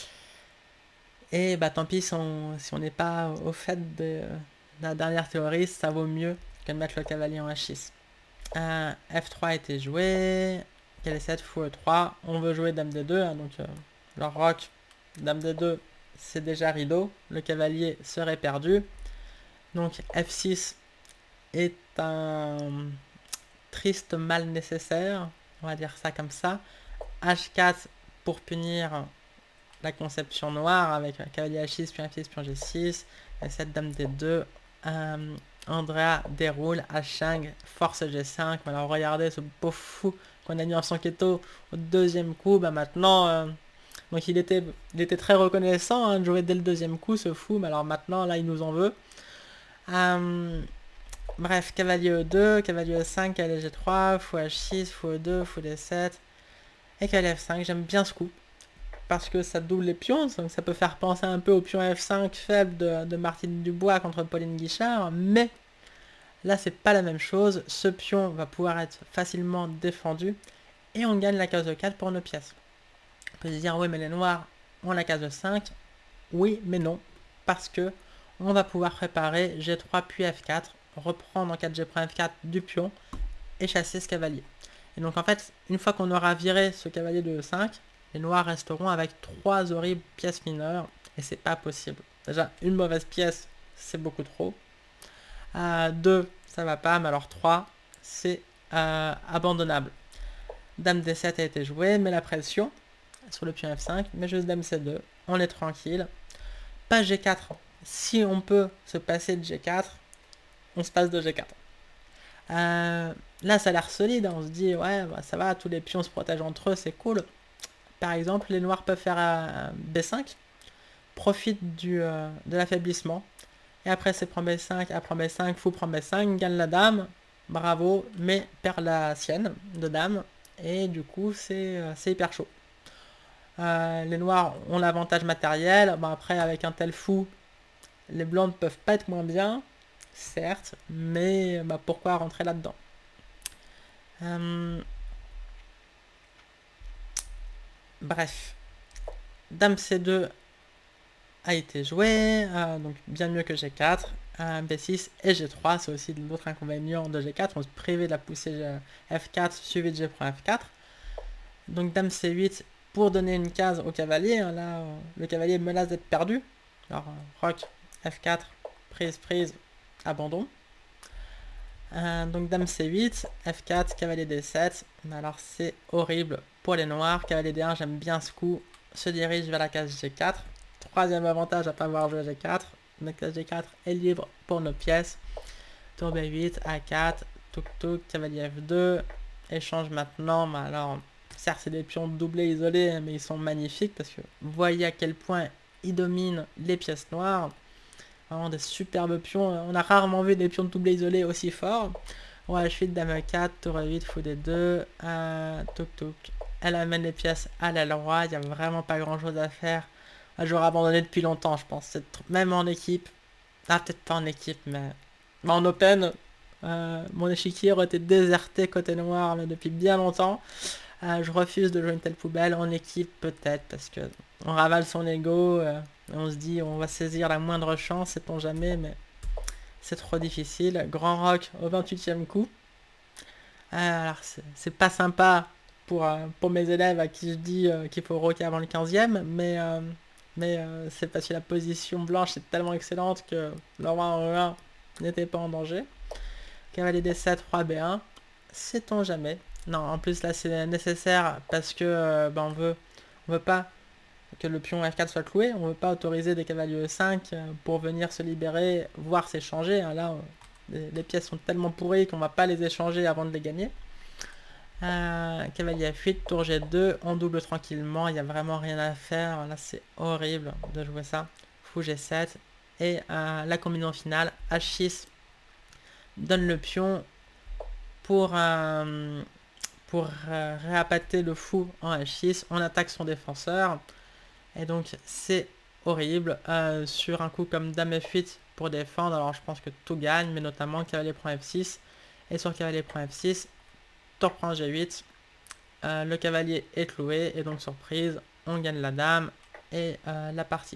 S1: Et bah tant pis si on si on n'est pas au fait de, de la dernière théorie, ça vaut mieux que de mettre le cavalier en H six. Euh, F trois a été joué, cavalier sept, fou E trois, on veut jouer dame D deux, hein, donc euh, le roc, dame D deux, c'est déjà rideau, le cavalier serait perdu. Donc F six est un triste mal nécessaire, on va dire ça comme ça. H quatre pour punir la conception noire avec cavalier H six, pion F six, pion G six, et sept, dame D deux. Euh, Andrea déroule H cinq, force G cinq. Alors regardez ce beau fou qu'on a mis en Sanketo au deuxième coup. Bah maintenant, euh, donc il était, il était très reconnaissant hein, de jouer dès le deuxième coup ce fou. Mais alors maintenant, là, il nous en veut. Euh, bref, cavalier E deux, cavalier E cinq, cavalier G trois, fou H six, fou E deux, fou D sept et cavalier F cinq. J'aime bien ce coup parce que ça double les pions, donc ça peut faire penser un peu au pion F cinq faible de, de Martine Dubois contre Pauline Guichard, mais là c'est pas la même chose. Ce pion va pouvoir être facilement défendu et on gagne la case de quatre pour nos pièces. On peut se dire oui mais les noirs ont la case de cinq, oui mais non, parce que on va pouvoir préparer G trois puis F quatre, reprendre en quatre G prend F quatre du pion et chasser ce cavalier. Et donc en fait, une fois qu'on aura viré ce cavalier de E cinq, les noirs resteront avec trois horribles pièces mineures et c'est pas possible. Déjà, une mauvaise pièce, c'est beaucoup trop. Euh, deux, ça va pas, mais alors trois, c'est euh, abandonnable. Dame D sept a été jouée, mais la pression sur le pion F cinq, mais juste dame C deux, on est tranquille. Pas G quatre, si on peut se passer de G quatre, on se passe de G quatre. Euh, là, ça a l'air solide, hein. On se dit, ouais, bah, ça va, tous les pions se protègent entre eux, c'est cool. Par exemple, les noirs peuvent faire un B cinq, profitent du, euh, de l'affaiblissement, et après c'est prend B cinq, après B cinq, fou prend B cinq, gagne la dame, bravo, mais perd la sienne de dame, et du coup c'est euh, hyper chaud. Euh, les noirs ont l'avantage matériel, bon, après avec un tel fou, les blancs ne peuvent pas être moins bien, certes, mais bah, pourquoi rentrer là-dedans euh, Bref, dame C deux a été joué, euh, donc bien mieux que G quatre, euh, B six et G trois, c'est aussi l'autre inconvénient de G quatre, on se privait de la poussée F quatre suivi de G prend F quatre. Donc dame C huit pour donner une case au cavalier, hein, là euh, le cavalier menace d'être perdu. Alors euh, roc F quatre, prise, prise, abandon. Euh, donc dame C huit, F quatre, cavalier D sept, mais alors c'est horrible pour les noirs. Cavalier D un, j'aime bien ce coup, se dirige vers la case G quatre. Troisième avantage à pas avoir joué G quatre, la case G quatre est libre pour nos pièces. Tour B huit, A quatre, touk touk, cavalier F deux, échange maintenant, mais alors certes c'est des pions doublés isolés, mais ils sont magnifiques parce que vous voyez à quel point ils dominent les pièces noires. Vraiment des superbes pions. On a rarement vu des pions doublés isolés aussi forts. Ouais, H huit, dame quatre, tour huit, fou D deux, euh, touk touk. Elle amène les pièces à l'aile roi. Il n'y a vraiment pas grand chose à faire. J'aurais abandonné depuis longtemps, je pense. Même en équipe. Ah, peut-être pas en équipe, mais, mais en open. Euh, mon échiquier aurait été déserté côté noir mais depuis bien longtemps. Euh, je refuse de jouer une telle poubelle. En équipe, peut-être, parce que on ravale son ego. Euh, et on se dit, on va saisir la moindre chance, sait-on jamais, mais c'est trop difficile. Grand roc au vingt-huitième coup. Euh, alors, c'est pas sympa pour, euh, pour mes élèves à qui je dis euh, qu'il faut rocker avant le quinzième, mais, euh, mais euh, c'est parce que la position blanche est tellement excellente que le roi en E un n'était pas en danger. Cavalier D sept, roi B un, sait-on jamais. Non, en plus là c'est nécessaire parce que euh, ben, on veut on veut pas que le pion F quatre soit cloué, on veut pas autoriser des cavaliers E cinq pour venir se libérer, voire s'échanger. Hein, là, les, les pièces sont tellement pourries qu'on va pas les échanger avant de les gagner. Euh, cavalier F huit, tour G deux, on double tranquillement, il n'y a vraiment rien à faire. Là c'est horrible de jouer ça. Fou G sept et euh, la combinaison finale H six donne le pion pour euh, pour euh, réappâter le fou en H six. On attaque son défenseur et donc c'est horrible. Euh, sur un coup comme dame F huit pour défendre, alors je pense que tout gagne, mais notamment cavalier prend F six. Et sur cavalier prend F six, tour prend G huit. Euh, le cavalier est cloué, et donc surprise, on gagne la dame et euh, la partie.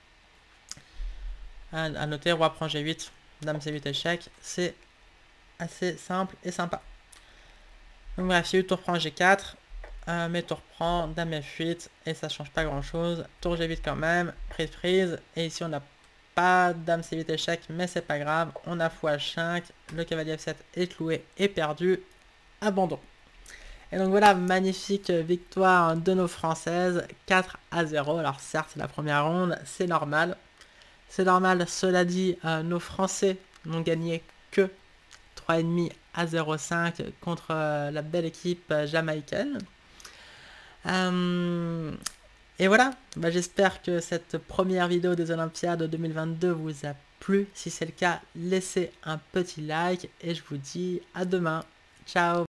S1: À, à noter, roi prend G huit, dame C huit échec, c'est assez simple et sympa. Donc bref, il y a eu tour prend G quatre, euh, mais tour prend dame F huit, et ça change pas grand chose. Tour G huit quand même, prise prise, et ici on n'a pas dame C huit échec, mais c'est pas grave, on a fou H cinq, le cavalier F sept est cloué et perdu, abandon. Et donc voilà, magnifique victoire de nos Françaises, quatre à zéro. Alors certes, c'est la première ronde, c'est normal. C'est normal, cela dit, euh, nos Français n'ont gagné que trois virgule cinq à zéro virgule cinq contre euh, la belle équipe euh, jamaïcaine. Euh, et voilà, bah, j'espère que cette première vidéo des Olympiades deux mille vingt-deux vous a plu. Si c'est le cas, laissez un petit like et je vous dis à demain. Ciao!